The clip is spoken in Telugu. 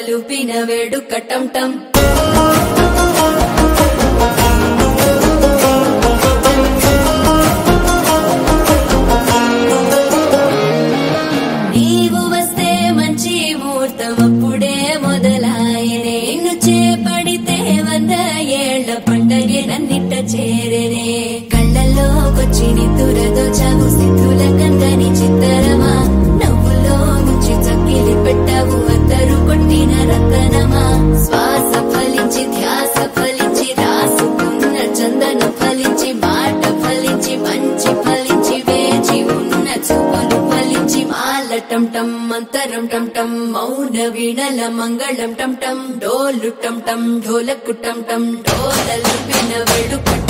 లూపిన వేడుక టం టం నీవు వస్తే మంచి ముహూర్తం అప్పుడే మొదలాయనే నిన్ను చేపడితే 100 ఏళ్ల పండగే నన్నిట్ట చేరనే కళ్ళల్లోకొచ్చి నిద్దురదోచావు సిద్ధుల కందని చిత్తరమా నవ్వులో ముంచి చక్కిలి పెట్టావు అద్దరు కొట్టిన రతనమా శ్వాస ఫలించి ధ్యాస ఫలించి రాసుకున్న చందనం ఫలించి మాట ఫలించి మంచి ఫలించి వేచి ఉన్న చూపులు ఫలించి మాల టం టం మంతరం టం టం మౌన వీణల మంగళం టం టం డోలు టం టం ఢోలకు టం టం డోలలు విన వేడుక